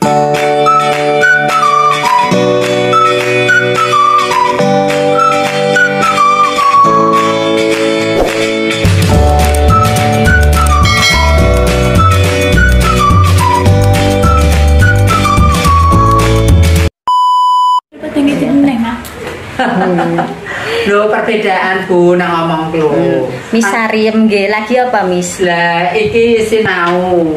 Lho perbedaan Bu nang ngomong lho. Miss Sariem nggih lagi apa Miss? Lah iki sinau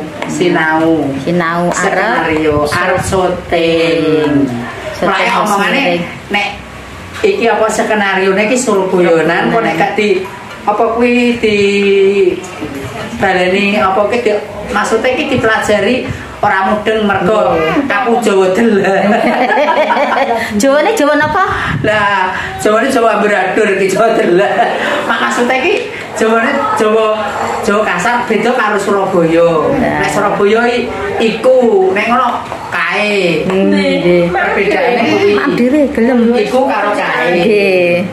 skenario arep syuting. Mulai omongane nek iki apa skenario nek iki Surabayanan kok nek gak di apa kuwi di baleni apa ki maksudnya iki dipelajari ora mudeng mergo aku Jawa Delah. Jawane Jawa napa? Lah, Jawane Jawa Ambradur iki Jawa Delah. Maksudnya iki Jawane Jawa kasar beda karo Surabaya. Nek Surabaya iku nek ngono kae. Nggih. Perbedaane kuwi. Mak dhewe gelem. Iku karo kae. Nggih.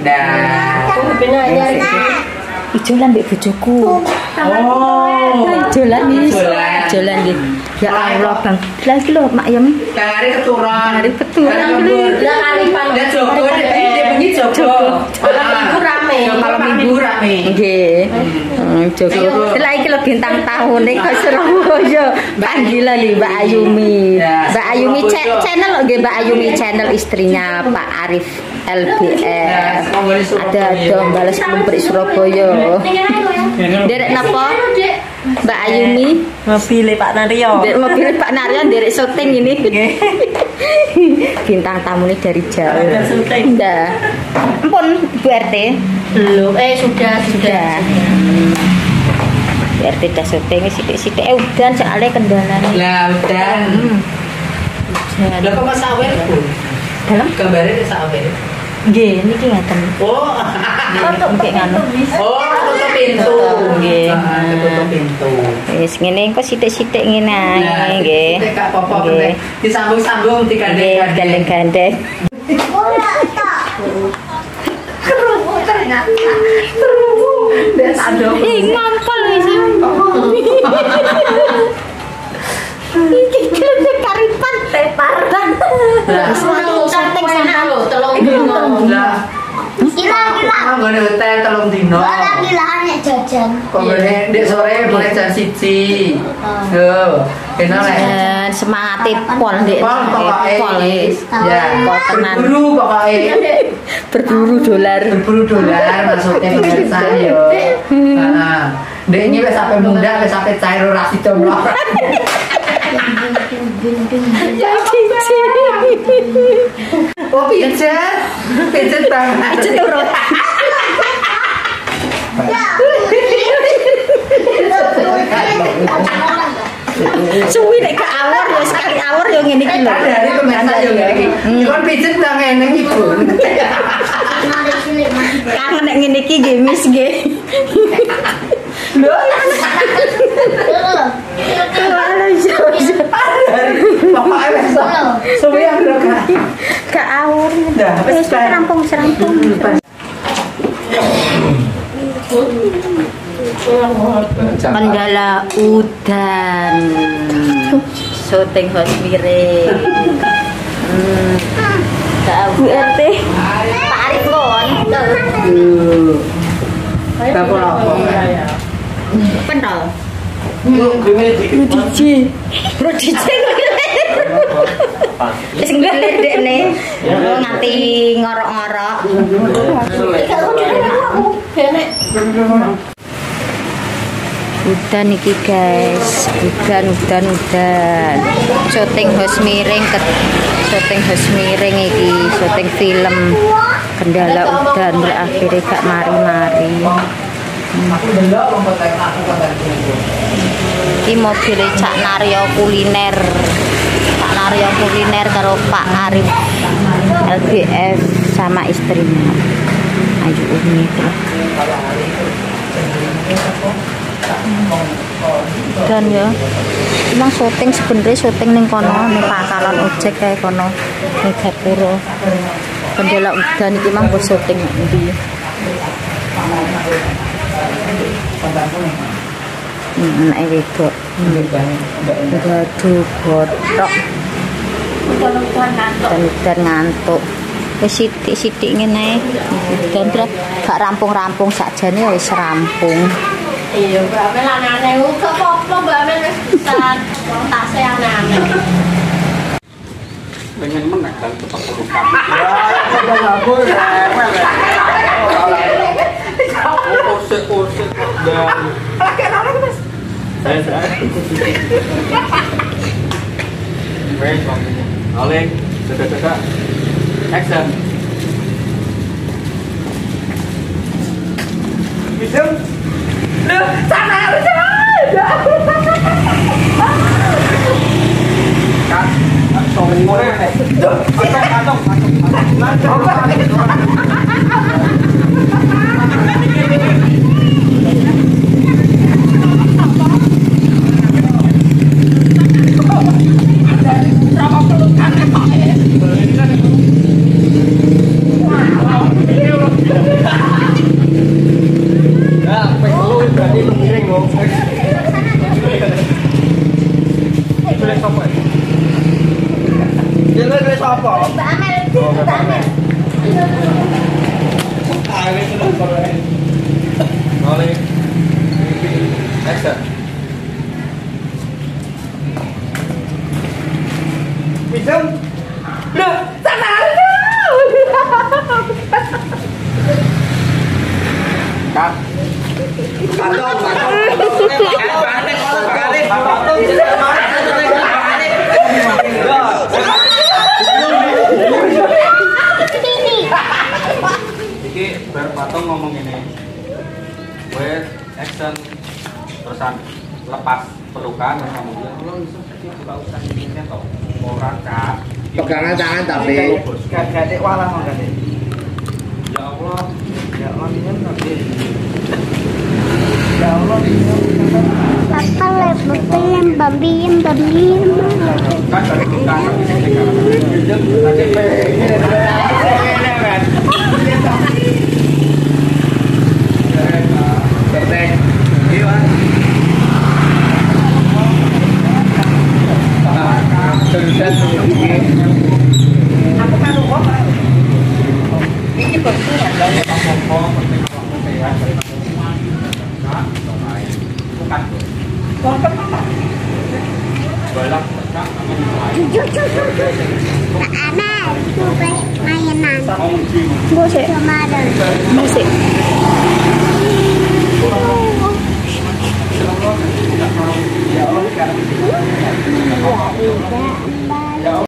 Nah, Ijolan mbek bojoku. oh. Ijolan Miss. Ijolan nggih. Ya Allah Bang. Lah iki lho Mak Yem. Dari keturunan. Dari keturunan. Lah kalipan. Lah Jogo bengi Jogo. Malam rame. Malam Minggu rame. Nggih. Jogo. Lah iki lho bintang tahune kok Surabaya. Panggilan nih Mbak Ayumi. Mbak Ayumi channel lho nggih Mbak Ayumi channel istrinya Pak Arif LBF. Ada dong balas lumpur Surabaya. Derek napa? Mbak Ayumi mobil Pak Naryo. Mobil Pak Naryo derek syuting ini. Bintang tamu nih dari jauh. Sudah. Ampun Bu RT. Belum. Sudah. Bu RT dah syuting sithik-sithik udan soalnya kendalane. Lah udan. Lah kok Mas Awel Bu? Dalam Gambare sawer. nggih niki ngaten. Oh. Tutup nganu. Oh, tutup pintu. Nggih. Tutup pintu. Wis ngene engko sithik-sithik ngene ae nggih. Sithik gak apa-apa nek disambung-sambung digandeng-gandeng. Kerungu ternyata. Kerungu. Des aduh. Ngampel wis. Iki kene karipan tepar. Suatu syuting sana lho, telung dino. Lah. Ilang. Nggone hotel telung dino. Ora kilaan nek jajan. Kok ngene ndek sore mulai jam 1. Yo, kena lek. Semangate pol ndek. Pol wis. Ya, tenan. berburu pokoke. Berburu dolar. Berburu dolar maksudnya pemirsa yo. Heeh. Ndek iki wis sampe mundak wis sampe cair ora sida mlor. Ya cici. Oh pijet. Pijet banget. Pijet turun. Suwi nek gak awor ya sekali awor ya ngene iki lho. Dari pemirsa yo ngene iki. Cuman pijet nang ngene iki, Bu. Kangen nek ngene iki nggih Miss nggih. Lho. Pokoknya besok suwi yang gak awur. Wis rampung. Kendala udan. Syuting Hosmire. Bu RT. Pak Arif Pon. Dapur apa? Pentol. Rudi. Wis ngelir dekne. Nganti ngorok-ngorok. Udan iki guys, udan. Syuting Hosmiring iki, syuting film. Kendala udan berakhir gak mari-mari. Iki mobil Cak Naryo kuliner. Cak Naryo kuliner karo Pak Arif LBF sama istrinya Ayu Umi. Dan ya emang syuting sebenarnya syuting ning kono ning pangkalan ojek kayak kono ning Gapura. Kendala udan iki emang bos syuting ndi. Anak wedok. Gaduh botok. Dan ngantuk. Wis sithik-sithik ngene. Dan gak rampung-rampung sakjane wis rampung. Iya, Mbak Mel aneh-aneh uga apa-apa Mbak Mel wis pisan. Wong tase aneh-aneh. Pengen menang dan tetap pelukan. Usik dan Rolling, dekat-dekat, action. Bisa? Loh, sana. Kan, sorry mulai. Kantong. Iki berpatung ngomong ini, gue action terusan lepas pelukan dan kemudian lo bisa jadi juga usah ini toh orang kak pegangan tangan tapi gadek walah mau gadek ya Allah ini nanti ya Allah Papa lebih bambiem kan dari pelukan mainan. Musik. Musik. Ya,